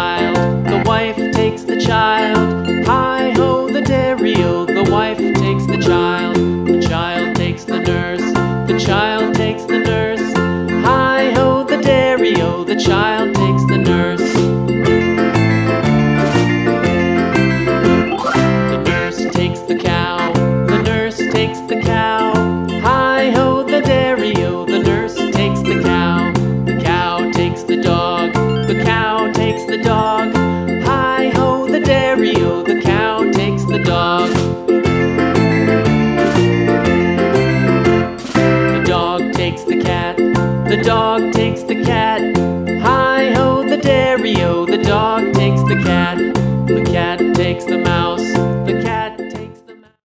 child, the wife takes the child. Hi-ho, the dairy-o, the wife takes the child takes the nurse, the child takes the nurse. Hi-ho, the dairy-o, the child takes the nurse. The nurse takes the cow, the nurse takes the cow. Hi-ho, the dairy-o, the nurse takes the cow. The cow takes the dog, the cow takes the dog. Hi-ho, the dairy-o, the cow takes the dog. The dog takes the cat, the dog takes the cat.